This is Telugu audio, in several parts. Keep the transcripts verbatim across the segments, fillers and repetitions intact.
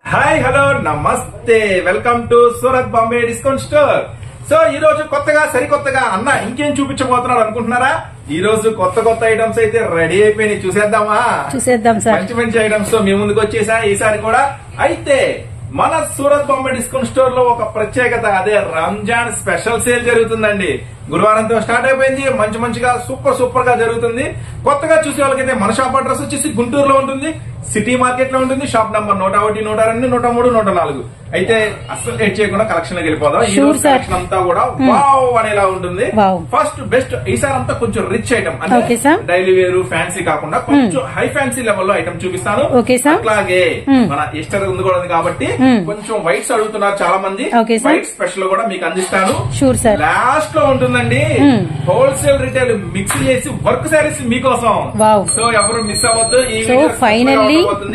హాయ్ హలో నమస్తే welcome to Surat Bombay discount store. So ఈ రోజు కొత్తగా సరికొత్తగా అన్న ఇంకేం చూపించబోతున్నాడు అనుకుంటున్నారా? ఈ రోజు కొత్త కొత్త ఐటమ్స్ అయితే రెడీ అయిపోయినాయి. చూసేద్దామా? చూసేద్దాం సార్. మంచి మంచి ఐటమ్స్ తో మీ ముందుకు వచ్చేసా ఈసారి కూడా. అయితే మన సూరత్ బాంబే డిస్కౌంట్ స్టోర్ లో ఒక ప్రత్యేకత, అదే రంజాన్ స్పెషల్ సేల్ జరుగుతుందండి. గురువారంతో స్టార్ట్ అయిపోయింది. మంచి మంచిగా సూపర్ సూపర్ గా జరుగుతుంది. కొత్తగా చూసే వాళ్ళకైతే మన షాప్ అడ్రస్ వచ్చేసి గుంటూరులో ఉంటుంది, సిటీ మార్కెట్ లో ఉంటుంది. షాప్ నంబర్ నూట ఒకటి నూట రెండు నూట మూడు నూట నాలుగు. అయితే అసలు లేట్ చేయకుండా కలెక్షన్ లోకి వెళ్ళిపోదాం. ఈ రోజు కలెక్షన్ అంతా కూడా వావ్ అనేలా ఉంటుంది. ఫస్ట్ బెస్ట్ ఈసారి అంతా కొంచెం రిచ్ ఐటమ్, అంటే డైలీ వేరు ఫ్యాన్సీ కాకుండా కొంచెం హై ఫ్యాన్సీ లెవెల్ లో ఐటమ్ చూపిస్తాను. అట్లాగే మన ఈస్టర్ ఉంది కూడా కాబట్టి కొంచెం వైట్స్ అడుగుతున్నారు చాలా మంది. వైట్ స్పెషల్ కూడా మీకు అందిస్తాను. లాస్ట్ లో ఉంటుందండి హోల్సేల్ రిటైల్ మిక్స్ చేసి వర్క్ సారీస్ మీకోసం. సో ఎవరు మిస్ అవ్వద్దు. ఈ ఫైనల్లీ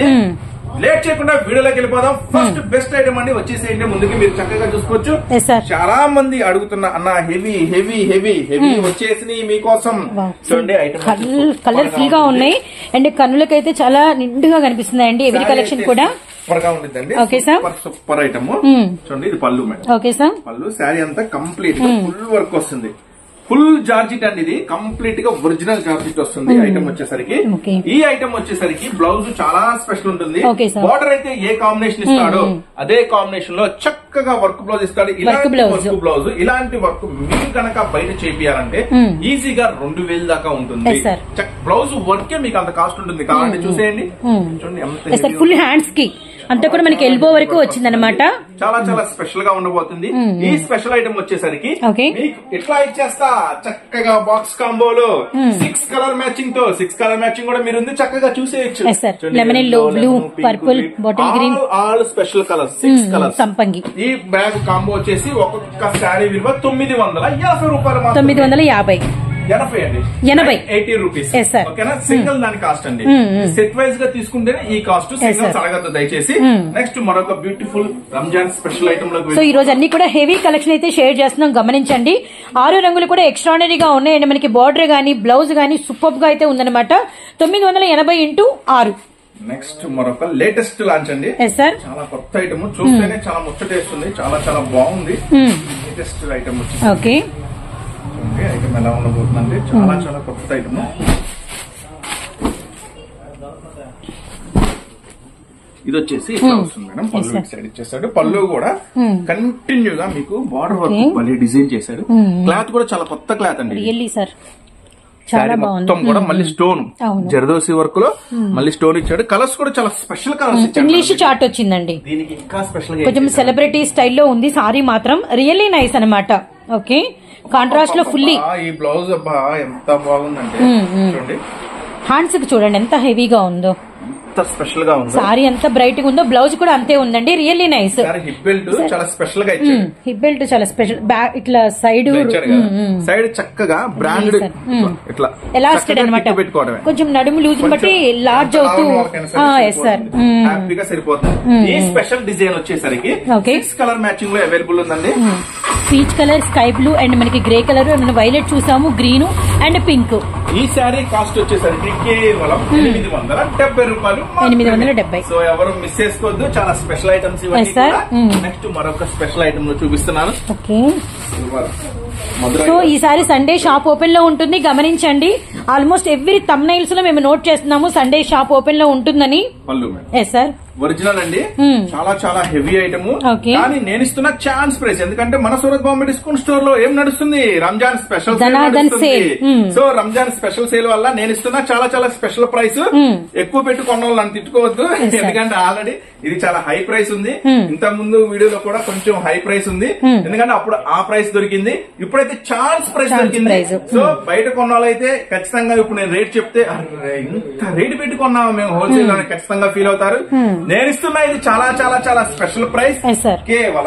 లేట్ చేయకుండా వీడియోలోకి వెళ్ళిపోదాం. ఫస్ట్ బెస్ట్ ఐటమ్ అండి వచ్చేసేయండి. ముందుకి మీరు చక్కగా చూసుకోవచ్చు. చాలా మంది అడుగుతున్న అన్న హెవీ హెవీ హెవీ హెవీ వచ్చేసి మీకోసం. చూడండి ఐటమ్ కలర్ఫుల్ గా ఉన్నాయి అండ్ కన్నులకైతే చాలా నిండుగా కనిపిస్తున్నాయండి. ఎవరి కలెక్షన్ కూడా సూపర్ గా ఉంటుందండి. Super item. చూడండి ఇది పళ్ళు మేడం. Okay sir. పళ్ళు శారీ అంతా కంప్లీట్ ఫుల్ వర్క్ వస్తుంది. ఫుల్ జార్జిట్ అండి. ఇది కంప్లీట్ గా ఒరిజినల్ జార్జిట్ వస్తుంది. ఐటమ్ వచ్చేసరికి ఈ ఐటమ్ వచ్చేసరికి బ్లౌజ్ చాలా స్పెషల్ ఉంటుంది. బార్డర్ అయితే ఏ కాంబినేషన్ ఇస్తాడో అదే కాంబినేషన్ లో చక్కగా వర్క్ బ్లౌజ్ ఇస్తాడు. ఇలాంటి వర్క్ బ్లౌజ్ ఇలాంటి వర్క్ మీరు కనుక బయట చేపియాలంటే ఈజీగా రెండు వేలు దాకా ఉంటుంది. బ్లౌజ్ వర్కే మీకు అంత కాస్ట్ ఉంటుంది. కావాలంటే చూసేయండి. చూడండి ఫుల్ హ్యాండ్స్ కి అంతా కూడా మనకి ఎల్బో వరకు వచ్చిందనమాట. చాలా చాలా స్పెషల్ గా ఉండబోతుంది. ఈ స్పెషల్ ఐటమ్ వచ్చేసరికి మీకు ఎట్లా ఇచ్చేస్తా చక్కగా బాక్స్ కాంబోలో సిక్స్ కలర్ మ్యాచింగ్ తో సిక్స్ కలర్ మ్యాచింగ్ కూడా మీరు చక్కగా చూసేయచ్చు. Lemon yellow, blue, purple, bottle green, all special colours six colours. సంపంగి. ఈ బ్యాగ్ కాంబో వచ్చేసి ఒక్కొక్క శారీ విలువ తొమ్మిది వందల యాభై రూపాయలు. తొమ్మిది వందల యాభై ఎనభై అండి. ఎనభై ఎయిటీ రూపీస్. ఓకేనా? సింగిల్ దాని కాస్ట్ అండి. సెట్ వైజ్ గా తీసుకుంటేనే ఈ కాస్ట్. సింగిల్స్ అడగద్దు దయచేసి. నెక్స్ట్ మరొక బ్యూటిఫుల్ రంజాన్ స్పెషల్ ఐటమ్ లో సో ఈ రోజు అన్ని కూడా హెవీ కలెక్షన్ అయితే షేర్ చేస్తున్నాం, గమనించండి. ఆరు రంగులు కూడా ఎక్స్ట్రాడనరీగా ఉన్నాయి అండ్ మనకి బార్డర్ గానీ బ్లౌజ్ గానీ సూపర్ గా అయితే ఉందన్నమాట. తొమ్మిది వందల ఎనభై ఇంటూ ఆరు. నెక్స్ట్ మరొక లేటెస్ట్ లాంచ్ అండి. చాలా కొత్త ఐటమ్. చూస్తేనే చాలా ముచ్చటేస్తుంది. చాలా చాలా బాగుంది. లేటెస్ట్ ఐటమ్ వచ్చింది. ఓకే. ఐటమ్ ఎలా ఉండబోతుందంటే చాలా చాలా కొత్త ఐటమ్. ఇది వచ్చేసి ఇట్లా వస్తుంది మేడం. పళ్ళు ఇటు సైడ్ ఇచ్చేసాడు. పళ్ళు కూడా కంటిన్యూ గా మీకు బార్డర్ వర్క్ మళ్ళీ డిజైన్ చేశాడు. క్లాత్ కూడా చాలా కొత్త క్లాత్ అండి. శారీ మొత్తం కూడా మళ్ళీ స్టోన్ జరదోసి వర్క్ లో మళ్ళీ స్టోన్ ఇచ్చాడు. కలర్స్ కూడా చాలా స్పెషల్ కలర్స్ ఇచ్చాడు. ఇంగ్లీష్ చార్ట్ వచ్చిందండి. దీనికి ఇంకా స్పెషల్ కొంచెం సెలబ్రిటీ స్టైల్లో ఉంది. సారీ మాత్రం రియల్లీ నైస్ అనమాట. ఓకే. కాంట్రాస్ట్ లో ఫుల్లీ ఈ బ్లౌజ్ అబ్బా ఎంత బాగుందంటే చూడండి. హ్యాండ్స్ కి చూడండి ఎంత హెవీగా ఉందో. స్పెషల్ గా ఉంది. సారీ ఎంత బ్రైట్ గా ఉందో. బ్లౌజ్ కూడా అంతే ఉందండి. Really nice. హిప్ బెల్ట్ చాలా స్పెషల్ గా ఇచ్చాడు. హిప్ బెల్ట్ చాలా స్పెషల్. బ్యాక్ ఇట్లా సైడ్ సైడ్ చక్కగా బ్రాండెడ్ ఇట్లా ఎలాస్టెడ్ అనమాట. కొంచెం నడుము లూజ్ బట్టి లార్జ్ అవుతూ హ్యాపీగా సరిపోతుంది. ఈ స్పెషల్ డిజైన్ వచ్చేసరికి సిక్స్ కలర్ మ్యాచింగ్ లో అవైలబుల్ ఉందండి. Peach colour, sky blue and మనకి గ్రే కలర్, మనం వైలెట్ చూసాము, గ్రీన్ అండ్ పింక్. ఈ శారీ కాస్ట్ వచ్చేసరికి కేవలం ఎనిమిది వందల డెబ్బై రూపాయలు. ఎనిమిది వందల డెబ్బై. సో ఎవరు మిస్ చేసుకోవద్దు. చాలా స్పెషల్ ఐటమ్స్. నెక్స్ట్ మరొక స్పెషల్ ఐటమ్ లో చూపిస్తున్నాను. సో ఈసారి సండే షాప్ ఓపెన్ లో ఉంటుంది, గమనించండి. ఆల్మోస్ట్ ఎవ్రీ థంబ్నైల్స్ లో మేము నోట్ చేస్తున్నాము సండే షాప్ ఓపెన్ లో ఉంటుందని. Yes sir. ఒరిజినల్ అండి. చాలా చాలా హెవీ ఐటమ్. కానీ నేను ఇస్తున్న ఛాన్స్ ప్రైస్. ఎందుకంటే మన సూరత్ బాంబే డిస్కౌంట్ స్టోర్ లో ఏం నడుస్తుంది? Ramzan special sale. So Ramzan special sale వల్ల నేను ఇస్తున్న చాలా చాలా స్పెషల్ ప్రైస్. ఎక్కువ పెట్టి కొన్న వాళ్ళు నన్ను తిట్టుకోవద్దు. ఎందుకంటే ఆల్రెడీ ఇది చాలా హై ప్రైస్ ఉంది. ఇంత ముందు వీడియోలో కూడా కొంచెం హై ప్రైస్ ఉంది. ఎందుకంటే అప్పుడు ఆ ప్రైస్ దొరికింది. ఇప్పుడైతే ఛాన్స్ ప్రైస్ దొరికింది. సో బయట కొన్న వాళ్ళైతే ఖచ్చితంగా ఇప్పుడు నేను రేట్ చెప్తే ఇంత రేటు పెట్టి కొన్నాము మేము హోల్సేల్ లో ఖచ్చితంగా ఫీల్ అవుతారు. నేను ఇస్తున్నా ఇది చాలా చాలా చాలా స్పెషల్ ప్రైస్. కేవలం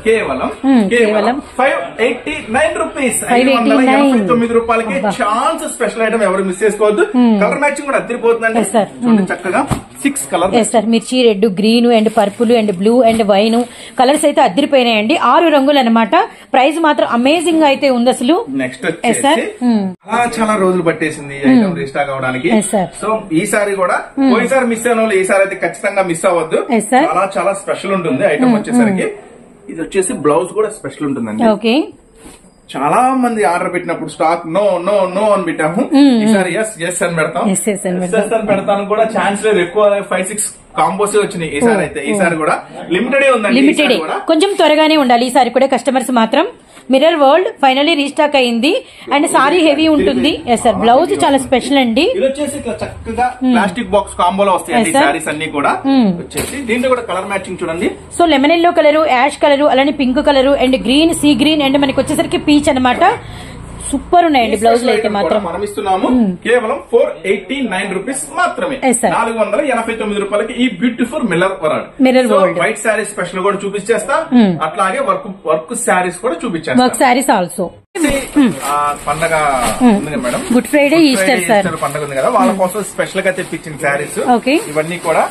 కేవలం కేవలం ఫైవ్ ఎయిటీ నైన్ రూపీస్ ఐదు వందల ఎనభై తొమ్మిది రూపాయలకి ఛాన్స్ స్పెషల్ ఐటమ్ ఎవరు మిస్ చేసుకోవద్దు. కలర్ మ్యాచింగ్ కూడా అదిరిపోతుందండి. చూడండి చక్కగా సిక్స్ కలర్ సార్ మిర్చి red, green and purple and blue and wine colours అయితే అదిరిపోయినాయండి. ఆరు రంగులు అనమాట. ప్రైస్ మాత్రం అమేజింగ్ గా అయితే ఉంది అసలు. నెక్స్ట్ చాలా చాలా రోజులు పట్టేసింది ఐటమ్ రీస్టాక్ అవడానికి. సో ఈసారి కూడా పోయినసారి మిస్ అయిన వాళ్ళు ఈసారి అయితే ఖచ్చితంగా మిస్ అవ్వద్దు. చాలా చాలా స్పెషల్ ఉంటుంది ఐటమ్ వచ్చేసరికి. ఇది వచ్చేసి బ్లౌజ్ కూడా స్పెషల్ ఉంటుందండి. ఓకే, చాలా మంది ఆర్డర్ పెట్టినప్పుడు స్టాక్ నో నో నో అని పెట్టాము. ఈసారి ఎస్ ఎస్ అని పెడతాం. ఎస్ అని పెడతాను కూడా ఛాన్స్ లేదు. ఎక్కువ ఫైవ్ సిక్స్ కాంబోస్ వచ్చినాయి ఈసారి అయితే. ఈసారి కూడా లిమిటెడ్ ఉందండి. లిమిటెడ్ కొంచెం త్వరగానే ఉండాలి ఈసారి కూడా. కస్టమర్స్ మాత్రం మిర్రర్ వరల్డ్ ఫైనలీ రీస్టాక్ అయింది అండ్ సారీ హెవీ ఉంటుంది. ఎస్ సార్, బ్లౌజ్ చాలా స్పెషల్ అండి. ఇది వచ్చేసి ఇట్లా చక్కగా ప్లాస్టిక్ బాక్స్ కాంబోలో వస్తాయి సారీస్ అన్ని కూడా వచ్చేసి. దీంట్లో కూడా కలర్ మ్యాచింగ్ చూడండి. So lemon yellow colour, ash colour, అలానే pink colour and green, sea green and మనకి వచ్చేసరికి పీచ్ అనమాట. సూపర్ ఉన్నాయండి బ్లౌజ్ అయితే మాత్రం. మనం ఇస్తున్నాము కేవలం ఫోర్ ఎయిటీ నైన్ రూపీస్ మాత్రమే. నాలుగు వందల ఎనభై తొమ్మిది రూపాయలకి ఈ beautiful mirror world mirror world white saris special కూడా చూపించేస్తా. అట్లాగే వర్క్ వర్క్ శారీస్ కూడా చూపించేస్తా. Work saris also. పండగ ఉంది madam, Good Friday, Easter sir పండగ ఉంది కదా, వాళ్ళ కోసం స్పెషల్ గా తెప్పించిన శారీస్ ఇవన్నీ కూడా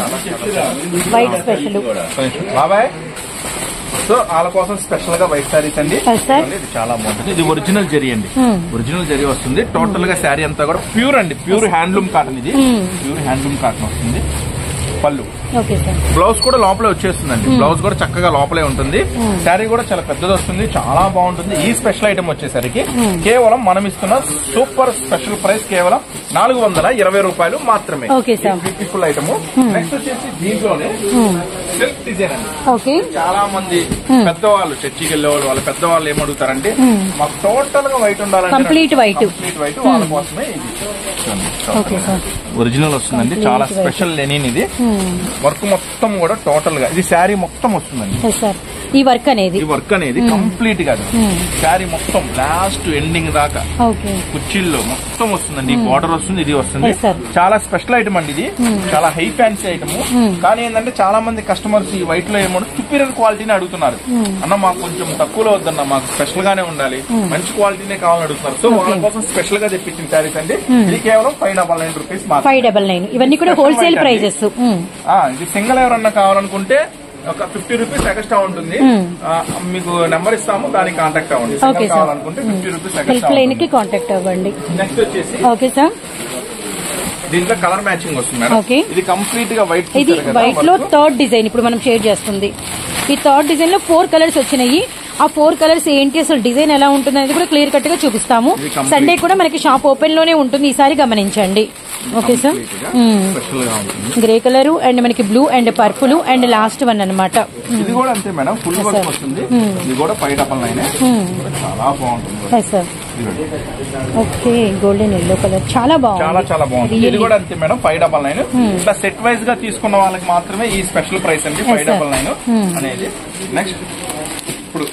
వైట్ స్పెషల్. బాబాయ్ సో వాళ్ళ కోసం స్పెషల్ గా వైట్ శారీస్ అండి. ఇది చాలా బాగుంటుంది. ఇది ఒరిజినల్ జరీ అండి. ఒరిజినల్ జరీ వస్తుంది. టోటల్ గా శారీ అంతా కూడా ప్యూర్ అండి. Pure handloom cotton. ఇది ప్యూర్ హ్యాండ్లూమ్ కాటన్ వస్తుంది. పళ్ళు, బ్లౌజ్ కూడా లోపలే వచ్చేస్తుందండి. బ్లౌజ్ కూడా చక్కగా లోపలే ఉంటుంది. శారీ కూడా చాలా పెద్దది వస్తుంది. చాలా బాగుంటుంది. ఈ స్పెషల్ ఐటమ్ వచ్చేసరికి కేవలం మనం ఇస్తున్న సూపర్ స్పెషల్ ప్రైస్ కేవలం నాలుగు వందల ఇరవై రూపాయలు మాత్రమే. Beautiful item. నెక్స్ట్ వచ్చేసి దీంట్లోనే సిల్క్ డిజైన్ అండి. చాలా మంది పెద్దవాళ్ళు చర్చికి వెళ్లే వాళ్ళు వాళ్ళ పెద్దవాళ్ళు ఏమడుగుతారంటే మాకు టోటల్ గా వైట్ ఉండాలంటే కంప్లీట్ వైట్ కంప్లీట్ వైట్ వాళ్ళ కోసమే ఇది ఒరిజినల్ వస్తుందండి. చాలా స్పెషల్ లెనిన్. ఇది వర్క్ మొత్తం కూడా టోటల్ గా ఇది శారీ మొత్తం వస్తుందండి. ఈ వర్క్ అనేది ఈ వర్క్ అనేది కంప్లీట్ గా శారీ మొత్తం లాస్ట్ ఎండింగ్ దాకా కుర్చీల్లో మొత్తం వస్తుందండి. బార్డర్ వస్తుంది, ఇది వస్తుంది. చాలా స్పెషల్ ఐటమ్ అండి. ఇది చాలా హై ఫ్యాన్సీ ఐటమ్. కానీ ఏంటంటే చాలా మంది కస్టమర్స్ ఈ వైట్ లో ఏమో సుపీరియర్ క్వాలిటీని అడుగుతున్నారు. అన్న మాకు కొంచెం తక్కువలో వద్దన్న, మాకు స్పెషల్ గానే ఉండాలి, మంచి క్వాలిటీనే కావాలని అడుగుతున్నారు. సో వాళ్ళ కోసం స్పెషల్ గా తెప్పించిన శారీస్ అండి. ఇది కేవలం five double nine rupees five double nine ఇవన్నీ కూడా హోల్సేల్ ప్రైజెస్. ఇది సింగిల్ ఎవరన్నా కావాలనుకుంటే ఒక ఫిఫ్టీ రూపీస్ ఎక్స్ట్రా ఉంటుంది. మీకు నెంబర్ ఇస్తాము, దానికి కాంటాక్ట్ అవ్వండి. కావాలనుకుంటే ఫిఫ్టీ రూపీస్ ఎక్స్ట్రా కాంటాక్ట్ అవ్వండి. నెక్స్ట్ వచ్చేసి ఓకే సార్, దీంట్లో కలర్ మ్యాచింగ్ వస్తుంది మేడం. ఇది కంప్లీట్ గా వైట్. ఇది వైట్ లో థర్డ్ డిజైన్ ఇప్పుడు మనం షేర్ చేస్తుంది. ఈ థర్డ్ డిజైన్ లో ఫోర్ కలర్స్ వచ్చినాయి. ఆ ఫోర్ కలర్స్ ఏంటి, అసలు డిజైన్ ఎలా ఉంటుంది అనేది కూడా క్లియర్ కట్ గా చూపిస్తాము. సండే కూడా మనకి షాప్ ఓపెన్ లోనే ఉంటుంది, ఈసారి గమనించండి. Okay sir, grey colour and మనకి blue and purple and last one అనమాట. ఇది కూడా అంతే మేడం, ఫుల్ వర్క్ వస్తుంది. ఇది కూడా ఫైవ్ డబల్ నైన్ చాలా బాగుంటుంది sir. Okay, golden yellow colour చాలా బాగుంది. చాలా చాలా బాగుంది. ఇది కూడా అంతే మేడం, ఫైవ్ డబల్ నైన్. ఇట్లా సెట్ వైజ్ గా తీసుకున్న వాళ్ళకి మాత్రమే ఈ స్పెషల్ ప్రైస్ అండి, ఫైవ్ డబల్ నైన్ అనేది. నెక్స్ట్ ఇప్పుడు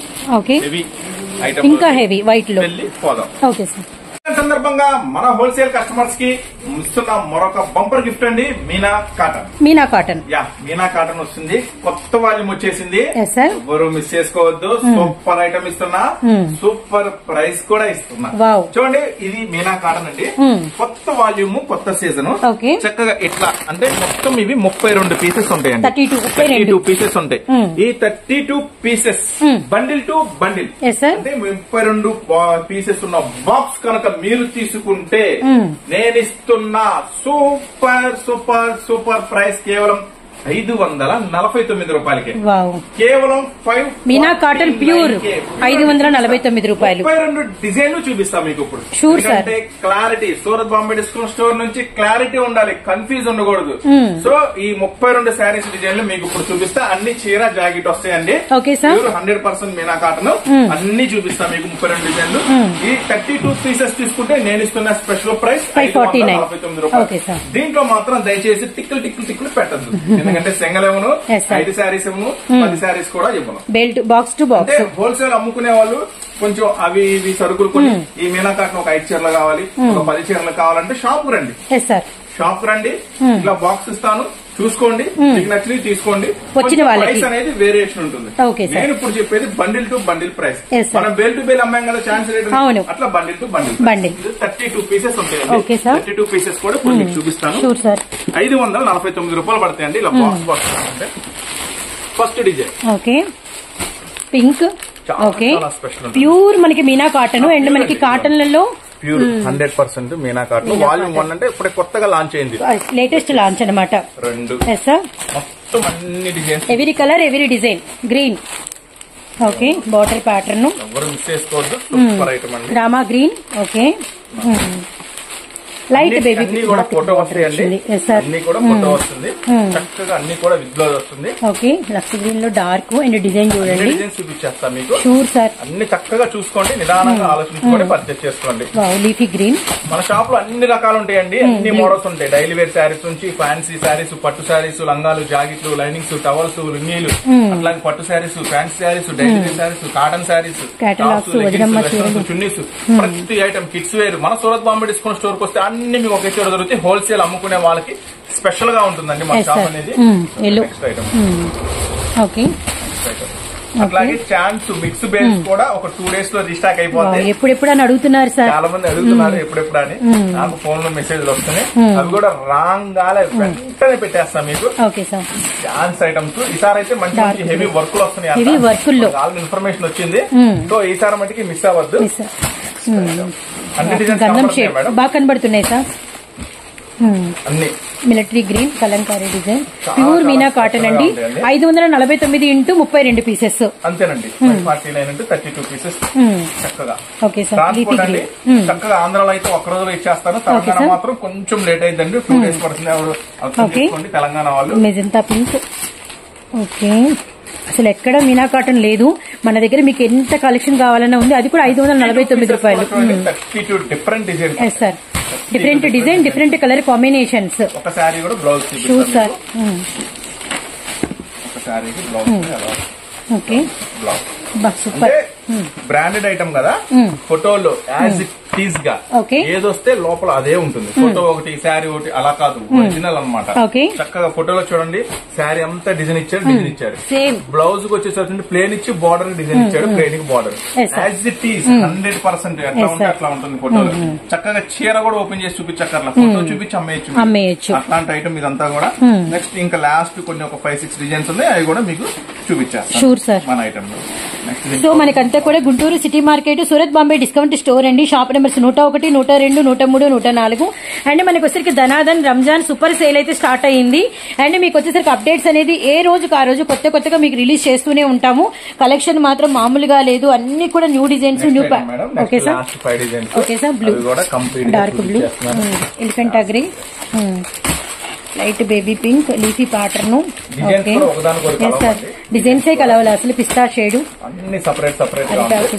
ఇంకా హెవీ వైట్ లో. ఓకే సార్, సందర్భంగా మన హోల్సేల్ కస్టమర్స్ కి ఇస్తున్న మరొక బంపర్ గిఫ్ట్ అండి, మీనా కాటన్. మీనా కాటన్ యా మీనా కాటన్ వస్తుంది. కొత్త వాల్యూమ్ వచ్చేసింది, ఎవరు మిస్ చేసుకోవద్దు. సూపర్ ఐటమ్ ఇస్తున్నా, సూపర్ ప్రైస్ కూడా ఇస్తున్నా. చూడండి, ఇది మీనా కాటన్ అండి. కొత్త వాల్యూమ్, కొత్త సీజన్. చక్కగా ఇట్లా అంటే మొత్తం ఇవి ముప్పై రెండు పీసెస్ ఉంటాయండి. థర్టీ టూ పీసెస్ ఉంటాయి. ఈ thirty two pieces bundle to bundle అంటే ముప్పై రెండు పీసెస్ ఉన్న బాక్స్ కనుక మీరు తీసుకుంటే నేను ఇస్తున్నా సూపర్ సూపర్ సూపర్ ప్రైస్ కేవలం ఐదు వందల నలభై తొమ్మిది రూపాయలకి. కేవలం ఫైవ్ మీనా కాటన్ ప్యూర్ ఐదు వందల నలభై తొమ్మిది రూపాయలు. ముప్పై రెండు డిజైన్లు చూపిస్తాం మీకు ఇప్పుడు. Sure sir, clarity Surat Bombay discount store నుంచి క్లారిటీ ఉండాలి, కన్ఫ్యూజ్ ఉండకూడదు. సో ఈ ముప్పై రెండు శారీస్ డిజైన్లు మీకు ఇప్పుడు చూపిస్తా. అన్ని చీర జాకెట్ వస్తాయండి. Okay sir, hundred percent Meena cotton అన్ని చూపిస్తాం మీకు ముప్పై రెండు డిజైన్లు. ఈ థర్టీ టూ పీసెస్ తీసుకుంటే నేను ఇస్తున్న special price five forty nine నలభై తొమ్మిది రూపాయలు. దీంట్లో మాత్రం దయచేసి టిక్కులు టిక్కులు టిక్కులు పెట్టద్దు, ఎందుకంటే సింగల్ ఇవ్వను, ఐదు శారీస్ ఇవ్వను, పది శారీస్ కూడా ఇవ్వను. Belt box to box. అంటే హోల్సేల్ అమ్ముకునే వాళ్ళు కొంచెం అవి ఇవి సరుకులు కొని ఈ మీనా కాటన్ ఒక ఐదు చీరలు కావాలి, ఒక పది చీరలు కావాలంటే షాప్ రండి. షాప్ రండి, ఇలా బాక్స్ ఇస్తాను, చూసుకోండి, మీకు నచ్చినవి తీసుకోండి. వచ్చిన ప్రైస్ అనేది వేరియేషన్ ఉంటుంది. నేను ఇప్పుడు చెప్పేది బండిల్ టు బండిల్ ప్రైస్. మనం బేల్ టు బేల్ అమ్మాం కదా ఛాన్స్ రేట్, అట్లా bundle to bundle bundle thirty two pieces ఉంటాయి. థర్టీ టూ పీసెస్ కూడా ఇప్పుడు మీకు చూపిస్తాను. ఐదు వందల నలభై తొమ్మిది రూపాయలు పడతాయండి ఇలా బాక్స్ బాక్స్. అంటే first design okay pink. Okay pure మనకి మీనా కాటన్ అండ్ మనకి కాటన్ లలో pure hundred percent Meena cotton. Volume one అంటే ఇప్పుడు కొత్తగా లాంచ్ అయింది, లేటెస్ట్ లాంచ్ అనమాట. రెండు మొత్తం అన్ని design, every colour every design. Green okay border pattern ఎవరు మిస్ చేసుకోవద్దు. సూపర్ ఐటమ్ అండి. Rama green okay light baby అన్ని కూడా ఫోటో వస్తాయండి. అన్ని కూడా ఫోటో వస్తుంది చక్కగా, అన్ని కూడా విత్ బ్లౌజ్ వస్తుంది. ఓకే లక్స్ గ్రీన్ లో డార్క్ అండ్ డిజైన్ చూడండి. డిజైన్ చూపించేస్తా మీకు. Sure sir. అన్ని చక్కగా చూసుకోండి, నిదానంగా ఆలోచించుకొని పర్చేస్ చేసుకోండి. Leafy green. మన షాప్ లో అన్ని రకాలు ఉంటాయండి, అన్ని మోడల్స్ ఉంటాయి. డైలీ వేర్ శారీస్ నుంచి ఫ్యాన్సీ శారీస్, పట్టు శారీస్, లంగాలు, జాకెట్లు, లైనింగ్స్, టవల్స్, లుంగీలు, అట్లాగే పట్టు saris, fancy saris, daily wear saris, cotton saris, chunnis, ప్రతి ఐటమ్ కిడ్స్ వేర్ మన సూరత్ బాంబే డిస్కౌంట్ స్టోర్ కి వస్తే అన్ని మీకు ఒకే చోట దొరుకుతాయి. హోల్సేల్ అమ్ముకునే వాళ్ళకి స్పెషల్ గా ఉంటుందండి మన షాప్ అనేది. నెక్స్ట్ ఐటమ్ ఓకే అట్లాగే ఛాన్స్ మిక్స్ బేస్ కూడా ఒక టూ డేస్ లో రీస్టాక్ అయిపోతాయి. ఎప్పుడెప్పుడు అని అడుగుతున్నారు సార్, చాలా మంది అడుగుతున్నారు ఎప్పుడెప్పుడు అని. నాకు ఫోన్ లో మెసేజ్లు వస్తున్నాయి, అవి కూడా రాంగ్ గాలే వెంటనే పెట్టేస్తాం మీకు. ఛాన్స్ ఐటమ్స్ ఈసారి అయితే మంచి మంచి హెవీ వర్క్ లో వస్తున్నాయి. ఆల్రెడీ ఇన్ఫర్మేషన్ వచ్చింది, సో ఈసారి మటుకి మిస్ అవ్వద్దు. అన్ని డిజైన్స్ బాగా కనబడుతున్నాయి సార్. అన్ని military green kalamkari design pure Meena cotton అండి. ఐదు వందల నలభై తొమ్మిది ఇంటూ ముప్పై రెండు పీసెస్ అంతేనండి. Forty nine into thirty two pieces చక్కగా. Okay sir. ట్రాన్స్పోర్ట్ అండి చక్కగా ఆంధ్రాలో అయితే ఒక రోజులో ఇచ్చేస్తాను. తెలంగాణ మాత్రం కొంచెం లేట్ అయిందండి, టూ డేస్ పడుతుంది. ఎవరు అర్థం చేసుకోండి తెలంగాణ వాళ్ళు. Magenta pink okay. అసలు ఎక్కడ మీనా కాటన్ లేదు మన దగ్గర. మీకు ఎంత కలెక్షన్ కావాలన్నా ఉంది, అది కూడా ఐదు వందల నలభై తొమ్మిది రూపాయలు. Different design sir, different design different colour combinations. ఒక సారీ కూడా బ్లౌజ్ షూర్ సార్. ఒక సారీకి blouse okay super. Branded item కదా, ఫోటోలో యాజ్ ఇట్ ఈజ్ గా ఏదొస్తే లోపల అదే ఉంటుంది. ఫోటో ఒకటి శారీ ఒకటి అలా కాదు, ఒరిజినల్ అనమాట. చక్కగా ఫోటోలో చూడండి, శారీ అంతా డిజైన్ ఇచ్చాడు, డిజైన్ ఇచ్చాడు. బ్లౌజ్ కి వచ్చేసరికి ప్లేన్ ఇచ్చి బార్డర్ డిజైన్ ఇచ్చాడు, ప్లేన్ కి border. As it is hundred percent ఎట్లా ఉంటే అట్లా ఉంటుంది ఫోటోలో. చక్కగా చీర కూడా ఓపెన్ చేసి చూపించక్కర్లా, ఫోటో చూపించి అమ్మేయచ్చు. అట్లాంటి ఐటమ్ ఇదంతా కూడా. నెక్స్ట్ ఇంకా లాస్ట్ కొన్ని ఒక ఫైవ్ సిక్స్ డిజైన్స్ ఉన్నాయి, అవి కూడా మీకు చూపించేస్తాను మన ఐటమ్ లో. సో మనకంతా కూడా Guntur city market Surat Bombay discount store అండి. షాప్ నెంబర్స్ నూట ఒకటి నూట రెండు నూట మూడు నూట నాలుగు. అండ్ మనకి వచ్చేసరికి ధనాధన్ రంజాన్ సూపర్ సేల్ అయితే స్టార్ట్ అయ్యింది. అండ్ మీకు వచ్చేసరికి అప్డేట్స్ అనేది ఏ రోజుకి ఆ రోజు కొత్త కొత్తగా మీకు రిలీజ్ చేస్తూనే ఉంటాము. కలెక్షన్ మాత్రం మామూలుగా లేదు, అన్ని కూడా new designs. New okay sir. Okay sir. Blue dark blue, Elephanta grey, light baby pink, leafy pattern. Okay sir. Designs ఏ కలవాలి అసలు. పిస్తా షేడ్ అన్ని separate separate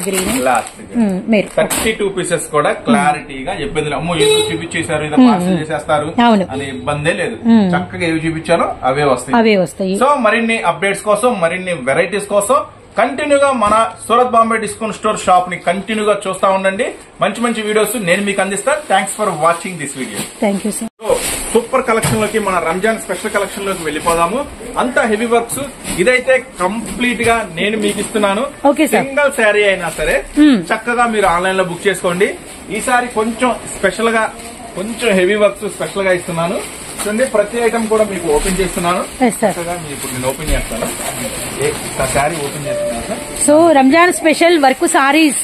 thirty two pieces కూడా క్లారిటీగా ఇబ్బంది అమ్మో ఏదో చూపించేశారు ఇదో పార్సల్ చేసేస్తారు అని ఇబ్బందే లేదు. చక్కగా ఏవి చూపించారో అవే వస్తాయి అవే వస్తాయి. సో మరిన్ని అప్డేట్స్ కోసం, మరిన్ని వెరైటీస్ కోసం కంటిన్యూగా మన Surat Bombay discount store shop ని కంటిన్యూగా చూస్తా ఉండండి. మంచి మంచి వీడియోస్ నేను మీకు అందిస్తాను. Thanks for watching this video. Thank you sir. Super collection లోకి మన రంజాన్ స్పెషల్ కలెక్షన్ లోకి వెళ్ళిపోదాము. అంతా హెవీ వర్క్స్. ఇదైతే కంప్లీట్ గా నేను మీకు ఇస్తున్నాను. సింగిల్ శారీ అయినా సరే చక్కగా మీరు ఆన్లైన్ లో బుక్ చేసుకోండి. ఈసారి కొంచెం స్పెషల్ గా కొంచెం హెవీ వర్క్స్ స్పెషల్ గా ఇస్తున్నాను. చూడండి, ప్రతి ఐటమ్ కూడా మీకు ఓపెన్ చేస్తున్నాను. చక్కగా ఇప్పుడు నేను ఓపెన్ చేస్తాను. శారీ ఓపెన్ చేస్తున్నాను sir. So Ramzan special work saris.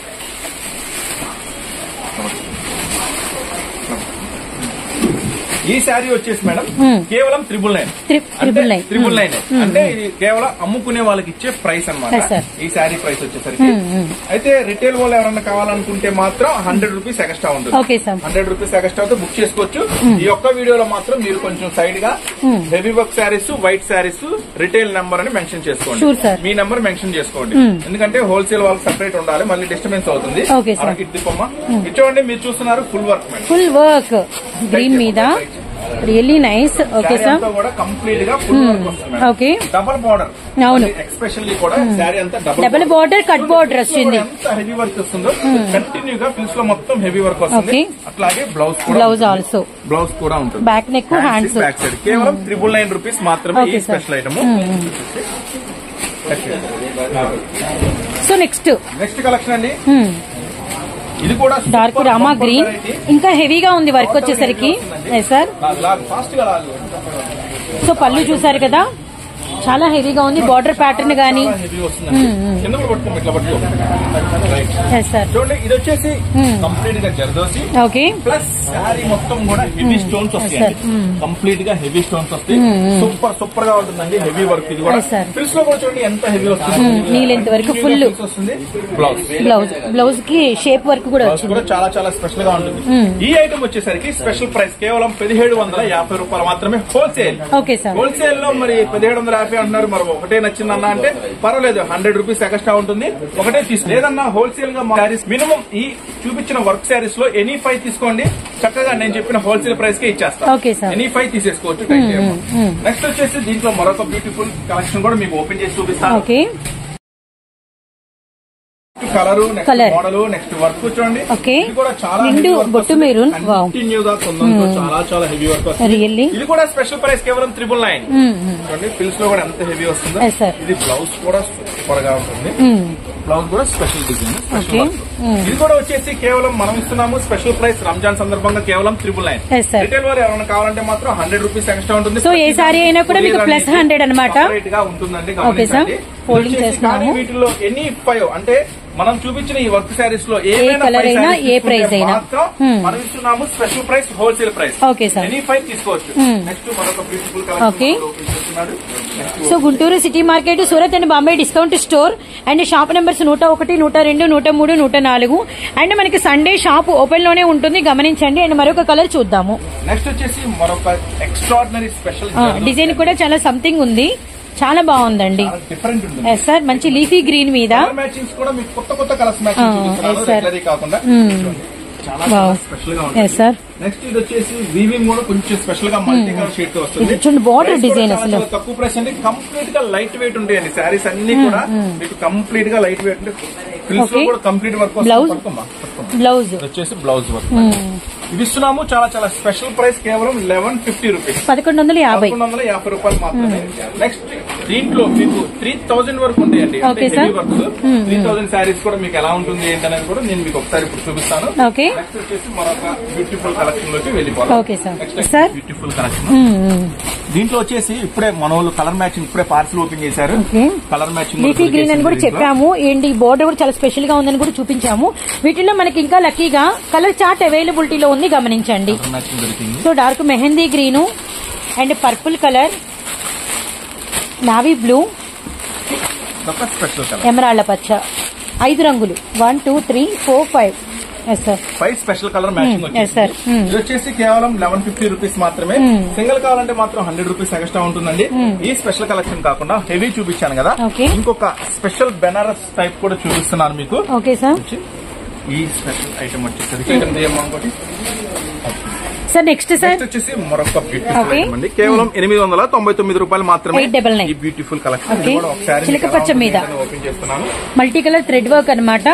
ఈ శారీ వచ్చేసి మేడం కేవలం triple nine triple nine triple nine అంటే ఇది కేవలం అమ్ముకునే వాళ్ళకి ఇచ్చే ప్రైస్ అనమాట. ఈ శారీ ప్రైస్ వచ్చేసరికి అయితే రిటైల్ వాళ్ళు ఎవరన్నా కావాలనుకుంటే మాత్రం హండ్రెడ్ రూపీస్ ఎక్స్ట్రా ఉంటుంది. హండ్రెడ్ రూపీస్ ఎక్స్ట్రాతో బుక్ చేసుకోవచ్చు. ఈ ఒక్క వీడియోలో మాత్రం మీరు కొంచెం సైడ్ గా heavy work saris, white saris retail number అని మెన్షన్ చేసుకోండి. మీ నెంబర్ మెన్షన్ చేసుకోండి, ఎందుకంటే హోల్సేల్ వాళ్ళకి సెపరేట్ ఉండాలి, మళ్ళీ డిస్టర్బెన్స్ అవుతుంది. ఇట్టుకోమ్మా ఇచ్చోండి. మీరు చూస్తున్నారు full work, full work green మీద రియల్లీ నైస్. Okay sir. కూడా కంప్లీట్ గా ఫుల్ వర్క్ వస్తుంది. ఓకే. Double border. అవును. ఎక్స్పెషల్లీ కూడా శారీ అంతా డబల్ బార్డర్ కట్ బార్డర్ వస్తుంది. ఎంత హెవీ వర్క్ వస్తుందో కంటిన్యూ గా ఫిల్స్ లో మొత్తం హెవీ వర్క్ వస్తుంది. అట్లాగే బ్లౌజ్ బ్లౌజ్ ఆల్సో బ్లౌజ్ కూడా ఉంటుంది. Back neck hands back side కేవలం త్రిబుల్ నైన్ రూపీస్ మాత్రమే ఈ special item. So next next collection అండి. ఇది కూడా డార్క్ రామా గ్రీన్, ఇంకా హెవీగా ఉంది వర్క్ వచ్చేసరికి సార్. సో పళ్ళు చూసారు కదా, చాలా హెవీగా ఉంది. బార్డర్ ప్యాటర్న్ గానీ చూడండి. ఇది వచ్చేసి కంప్లీట్ గా జర్దోసి. ఓకే. ప్లస్ శారీ మొత్తం కూడా హెవీ స్టోన్స్ వస్తాయి. కంప్లీట్ గా హెవీ స్టోన్స్ వస్తాయి. సూపర్ సూపర్ గా ఉంటుందండి హెవీ వర్క్. ఇది కూడా ఫిల్స్ లో కూడా చూడండి ఎంత హెవీ వస్తుంది. నీ లెంత్ వరకు ఫుల్ వస్తుంది. బ్లౌజ్ బ్లౌజ్ బ్లౌజ్ కి షేప్ వర్క్ కూడా వచ్చింది. చాలా చాలా స్పెషల్ గా ఉంటుంది. ఈ ఐటమ్ వచ్చేసరికి స్పెషల్ ప్రైస్ కేవలం పదిహేడు వందల యాభై రూపాయలు మాత్రమే హోల్సేల్. Okay sir. హోల్సేల్ లో మరి పదిహేడు వందల యాభై అంటున్నారు. మరి ఒకటే నచ్చిందన్నా అంటే పర్వాలేదు, హండ్రెడ్ రూపీస్ ఎక్స్ట్రా ఉంటుంది. ఒకటే తీసుకో. లేదన్నా హోల్సేల్ గా శారీస్ మినిమం ఈ చూపించిన వర్క్ శారీస్ లో ఎనీ ఫైవ్ తీసుకోండి. చక్కగా నేను చెప్పిన హోల్సేల్ ప్రైస్ కే ఇచ్చేస్తాను. ఎనీ ఫైవ్ తీసేసుకోవచ్చు. నెక్స్ట్ వచ్చేసి దీంట్లో మరొక బ్యూటిఫుల్ కలెక్షన్ కూడా మీకు ఓపెన్ చేసి చూపిస్తాను. కలర్ మోడల్ నెక్స్ట్ వర్క్ చూడండి. ఇది కూడా చాలా కంటిన్యూ గా చాలా చాలా హెవీ వర్క్ వస్తుంది. ఇది కూడా స్పెషల్ ప్రైస్ కేవలం త్రిబుల్ నైన్. చూడండి ఫిల్స్ లో కూడా ఎంత హెవీ వస్తుందో. ఇది బ్లౌజ్ కూడా సూపర్ గా ఉంటుంది. బ్లౌజ్ కూడా స్పెషల్ డిజైన్. ఇది కూడా వచ్చేసి కేవలం మనం ఇస్తున్నాము స్పెషల్ ప్రైస్ రంజాన్ సందర్భంగా కేవలం త్రిబుల్ నైన్. రిటైల్ వారు ఎవరైనా కావాలంటే మాత్రం హండ్రెడ్ రూపీస్ ఎక్స్ట్రా ఉంటుంది. సో ఏ సారీ అయినా కూడా మీకు ప్లస్ హండ్రెడ్ అనమాట గా ఉంటుందండి. వీటిలో ఎనీ ఫైవ్ అంటే మనం చూపించిన ఈ వర్క్ శారీస్ లో ఏ కలర్ అయినా ఏ ప్రైస్ అయినా మనం ఇస్తున్నాము special price wholesale price. Okay sir. Any five తీసుకోవచ్చు. నెక్స్ట్ మరొక beautiful collection. So Guntur city market, Surat and Bombay discount store and shop numbers నూట ఒకటి నూట రెండు నూట మూడు నూట నాలుగు అండ్ మనకి సండే షాప్ ఓపెన్ లోనే ఉంటుంది, గమనించండి. అండ్ మరొక కలర్ చూద్దాము. నెక్స్ట్ వచ్చేసి మరొక ఎక్స్ట్రాడినరీ స్పెషల్ డిజైన్ కూడా చాలా సంథింగ్ ఉంది, చాలా బాగుందండి. Different sir. మంచి లీఫీ గ్రీన్ మీద మ్యాచింగ్స్ కూడా మీకు కొత్త కొత్త కలర్స్ మ్యాచింగ్ కాకుండా చాలా స్పెషల్ గా ఉంటుంది. నెక్స్ట్ ఇది వచ్చేసి వీవింగ్ కూడా కొంచెం స్పెషల్ గా మల్టీ కలర్ షేడ్ తో వస్తుంది. బార్డర్ డిజైన్ అసలు తక్కువ ప్రైస్ అండి. కంప్లీట్ గా లైట్ వెయిట్ ఉంటాయండి శారీస్ అన్ని కూడా మీకు కంప్లీట్ గా లైట్ వెయిట్ ఉంటాయి. ఫిల్స్ లో కూడా కంప్లీట్ వర్క్ వస్తుంది. బ్లౌజ్ వచ్చేసి బ్లౌజ్ వర్క్ ఇది ఇస్తున్నాము. చాలా చాలా స్పెషల్ ప్రైస్ కేవలం లెవెన్ ఫిఫ్టీ రూపీస్ పదకొండు వందల యాభై పదకొండు వందల యాభై రూపాయలు మాత్రమే. నెక్స్ట్ దీంట్లో మీకు త్రీ థౌసండ్ వరకు ఉంటాయండి. Heavy work three thousand saris కూడా మీకు ఎలా ఉంటుంది ఏంటనేది కూడా నేను మీకు ఒకసారి ఇప్పుడు చూపిస్తాను. నెక్స్ట్ వచ్చేసి మరొక బ్యూటిఫుల్ కలెక్షన్ లోకి వెళ్ళిపోవాలి. బ్యూటిఫుల్ కలెక్షన్ దీంట్లో వచ్చేసి ఇప్పుడే మన వాళ్ళు కలర్ మ్యాచింగ్ ఇప్పుడే పార్సల్ ఓపెన్ చేశారు. కలర్ మ్యాచింగ్ లీఫీ గ్రీన్ అని కూడా చెప్పాము. ఏంటి బోర్డర్ కూడా చాలా స్పెషల్ గా ఉందని కూడా చూపించాము. వీటిలో మనకి ఇంకా లక్కీగా కలర్ చార్ట్ అవైలబిలిటీలో ఉంది, గమనించండి. So dark mehndi green and purple colour, navy blue, ఎమరాళ్ల పచ్చ, ఐదు రంగులు one two three four five five special colour matching ఇది వచ్చేసి కేవలం లెవెన్ ఫిఫ్టీ రూపీస్ మాత్రమే. సింగిల్ కావాలంటే మాత్రం హండ్రెడ్ రూపీస్ ఎక్స్ట్రా ఉంటుందండి. ఈ స్పెషల్ కలెక్షన్ కాకుండా హెవీ చూపించాను కదా, ఇంకొక స్పెషల్ బెనారస్ టైప్ కూడా చూపిస్తున్నాను మీకు. ఈ స్పెషల్ ఐటమ్ వచ్చేసరికి ఇంకోటి సార్. నెక్స్ట్ సార్ వచ్చేసి మరొక బ్యూటిఫుల్ ఐటమ్ అండి. కేవలం ఎనిమిది వందల తొంభై తొమ్మిది రూపాయలు మాత్రమే ఈ బ్యూటిఫుల్ కలెక్షన్. చిలక పచ్చ మీద ఓపెన్ చేస్తున్నాను. మల్టీ కలర్ థ్రెడ్ వర్క్ అనమాట.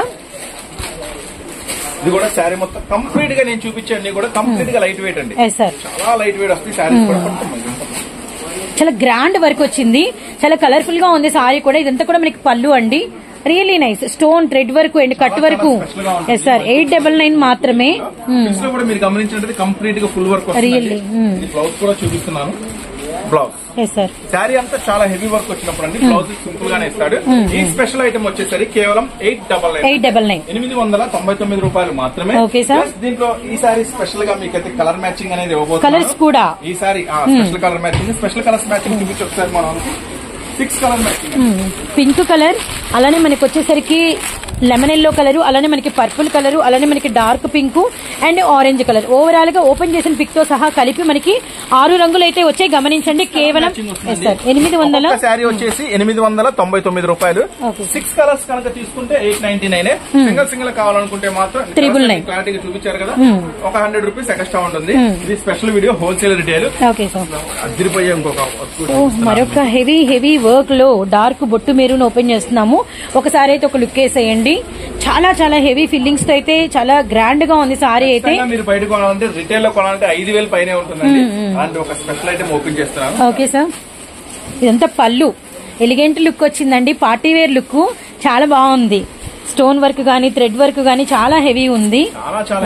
ఇది కూడా శారీ మొత్తం కంప్లీట్ గా నేను చూపించాను కూడా కంప్లీట్ గా లైట్ వెయిట్ అండి. చాలా లైట్ వెయిట్ వస్తుంది శారీ కూడా. చాలా గ్రాండ్ వర్క్ వచ్చింది, చాలా కలర్ఫుల్ గా ఉంది సారీ కూడా. ఇదంతా కూడా మనకి పళ్ళు అండి. Really nice stone thread work and cut work. Yes sir. Eight double nine మాత్రమే. కూడా మీరు గమనించినట్టు కంప్లీట్ గా ఫుల్ వర్క్ రియల్లీ. బ్లౌజ్ కూడా చూపిస్తున్నాను. బ్లౌజ్ శారీ అంతా చాలా హెవీ వర్క్ వచ్చినప్పుడు అండి బ్లౌజ్ సింపుల్ గానే ఇస్తాడు. ఈ స్పెషల్ ఐటమ్ వచ్చేసరికి కేవలం eight double nine eight double nine ఎనిమిది వందల తొంభై తొమ్మిది రూపాయలు మాత్రమే. దీంట్లో ఈ సారీ స్పెషల్ గా మీకు అయితే కలర్ మ్యాచింగ్ అనేది ఇవ్వబోతుంది. కలర్స్ కూడా ఈ sari special colour matching special colours matching చూపించి ఒకసారి మనం సిక్స్ కలర్ పింక్ కలర్, అలానే మనకి వచ్చేసరికి లెమన్ ఎల్లో కలర్, అలానే మనకి పర్పుల్ కలర్, అలానే మనకి dark pink and orange colour. Overall గా ఓపెన్ చేసిన పిక్ తో సహా కలిపి మనకి ఆరు రంగులు అయితే వచ్చాయి. గమనించండి, కేవలం ఎనిమిది వందల శారీ వచ్చేసి ఎనిమిది వందల తొంభై తొమ్మిది రూపాయలు. సిక్స్ కలర్స్ కనుక తీసుకుంటే eight ninety nine. Single single కావాలనుకుంటే మాత్రం త్రిబుల్ నైన్ క్లారిటీగా చూపించారు కదా, ఒక హండ్రెడ్ రూపీస్ ఎక్స్ట్రా ఉంటుంది. ఇది special video, wholesale retail. Okay sir. అదిరిపోయే ఇంకొక మరొక హెవీ హెవీ వర్క్ లో డార్క్ బొట్టు మెరూన్ ఓపెన్ చేస్తున్నాము. ఒకసారి అయితే ఒక లుక్ వేసేయండి. చాలా చాలా హెవీ ఫిల్లింగ్స్ తో అయితే చాలా గ్రాండ్ గా ఉంది సారీ అయితే. మీరు బయట కొనాలంటే రిటైల్ లో కొనాలంటే ఐదు వేలు పైనే ఉంటుందండి. అంటే ఒక స్పెషల్ ఐటమ్ ఓపెన్ చేస్తున్నాను. Okay sir. ఇదంతా పళ్ళు ఎలిగెంట్ లుక్ వచ్చిందండి, పార్టీ వేర్ లుక్ చాలా బాగుంది. స్టోన్ వర్క్ గానీ థ్రెడ్ వర్క్ గానీ చాలా హెవీ ఉంది. చాలా చాలా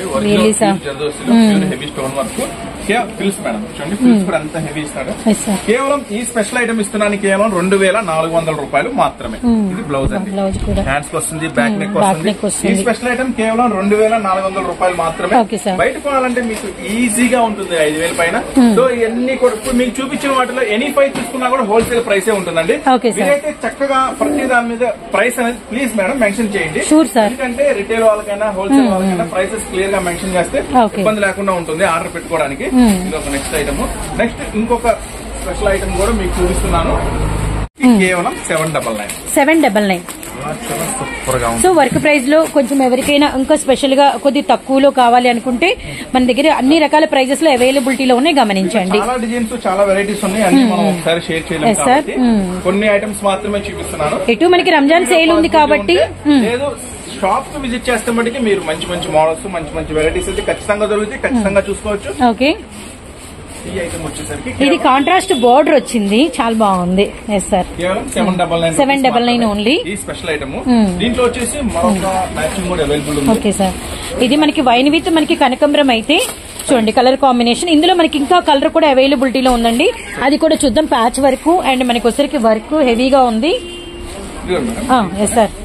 heavy stone work fills madam. చూడండి, ఫిల్స్ కూడా అంత హెవీ ఇస్తాడు. కేవలం ఈ స్పెషల్ ఐటమ్ ఇస్తున్నాను కేవలం రెండు వేల నాలుగు వందల రూపాయలు మాత్రమే. ఇది బ్లౌజ్ అండి, హ్యాండ్స్ కి వస్తుంది, బ్యాక్ నెక్ వస్తుంది. ఈ స్పెషల్ ఐటమ్ కేవలం రెండు వేల నాలుగు వందల రూపాయలు మాత్రమే. బయట కొనాలంటే మీకు ఈజీగా ఉంటుంది ఐదు వేల పైన. సో ఇవన్నీ కూడా ఇప్పుడు మీకు చూపించిన వాటిలో ఎనీ ఫైవ్ తీసుకున్నా కూడా హోల్సేల్ ప్రైసే ఉంటుందండి. మీరైతే చక్కగా ప్రతి దాని మీద ప్రైస్ అనేది ప్లీజ్ మేడం మెన్షన్ చేయండి. ఎందుకంటే రిటైల్ వాళ్ళకైనా హోల్సేల్ వాళ్ళకైనా ప్రైసెస్ క్లియర్ గా మెన్షన్ చేస్తే ఇబ్బంది లేకుండా ఉంటుంది ఆర్డర్ పెట్టుకోవడానికి. ఇది ఒక నెక్స్ట్ ఐటమ్. నెక్స్ట్ ఇంకొక స్పెషల్ ఐటమ్ కూడా మీకు చూపిస్తున్నాను. కేవలం seven double nine seven double nine so work price లో కొంచెం ఎవరికైనా ఇంకా స్పెషల్ గా కొద్ది తక్కువలో కావాలి అనుకుంటే మన దగ్గర అన్ని రకాల ప్రైజెస్ లో అవైలబిలిటీలో ఉన్నాయి. గమనించండి, చాలా డిజైన్స్ చాలా వెరైటీస్ ఉన్నాయి. అన్ని మనం ఒకసారి షేర్ చేయలేము కాబట్టి కొన్ని ఐటమ్స్ మాత్రమే చూపిస్తున్నాను. ఎటు మనకి రంజాన్ సేల్ ఉంది కాబట్టి లేదు షాప్ కు విజిట్ చేస్తే మటుకి మీరు మంచి మంచి మోడల్స్ మంచి మంచి వెరైటీస్ అయితే ఖచ్చితంగా దొరుకుతాయి, ఖచ్చితంగా చూసుకోవచ్చు. ఓకే, ఈ ఐటమ్ వచ్చేసరికి ఇది కాంట్రాస్ట్ బోర్డర్ వచ్చింది, చాలా బాగుంది. ఎస్ సార్, కేవలం seven double nine seven double nine only. ఈ స్పెషల్ ఐటమ్ దీంట్లో వచ్చేసి మరొక మ్యాచింగ్ కూడా అవైలబుల్ ఉంది. ఓకే సార్, ఇది మనకి వైన్ విత్ మనకి కనకంబరం అయితే చూడండి కలర్ కాంబినేషన్. ఇందులో మనకి ఇంకా కలర్ కూడా అవైలబిలిటీలో ఉందండి, అది కూడా చూద్దాం. ప్యాచ్ వర్క్ అండ్ మనకి వచ్చరికి వర్క్ హెవీగా ఉంది. ఎస్ సార్,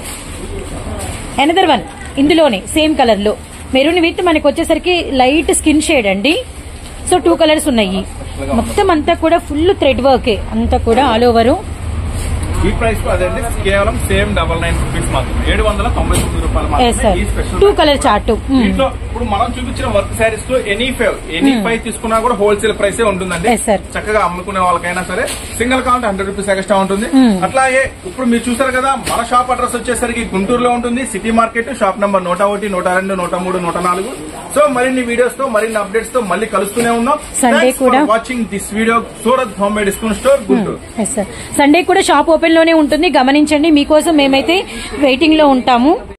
అనదర్ వన్ ఇందులోనే సేమ్ కలర్ లో మెరూన్ విత్ మనకి వచ్చేసరికి లైట్ స్కిన్ షేడ్ అండి. సో టూ కలర్స్ ఉన్నాయి. మొత్తం అంతా కూడా ఫుల్ థ్రెడ్ వర్క్ అంతా కూడా ఆల్ ఓవర్. ఈ ప్రైస్ అదండి కేవలం సేమ్ డబల్ నైన్ రూపీస్ మాత్రమే, ఏడు వందల తొంభై తొమ్మిది రూపాయలు. Two colour chart. దీంట్లో ఇప్పుడు మనం చూపించిన వర్క్ శారీస్ లో ఎనీ ఫైవ్ ఎనీ ఫైవ్ తీసుకున్నా కూడా హోల్సేల్ ప్రైసే ఉంటుందండి. చక్కగా అమ్ముకునే వాళ్ళకైనా సరే సింగిల్ కావాలంటే హండ్రెడ్ రూపీస్ ఎక్స్ట్రా ఉంటుంది. అట్లాగే ఇప్పుడు మీరు చూసారు కదా, మన షాప్ అడ్రస్ వచ్చేసరికి గుంటూరులో ఉంటుంది, సిటీ మార్కెట్, షాప్ నంబర్ నూట ఒకటి నూట రెండు నూట మూడు నూట నాలుగు. సో మరిన్ని వీడియోస్ తో మరిన్ని అప్డేట్స్ తో మళ్ళీ కలుస్తూనే ఉన్నాం. సండే కూడా watching this video Surat home made discount store Guntur. Sunday కూడా షాప్ ఓపెన్ లోనే ఉంటుంది. గమనించండి, మీకోసం మేమైతే వెయిటింగ్ లో ఉంటాము.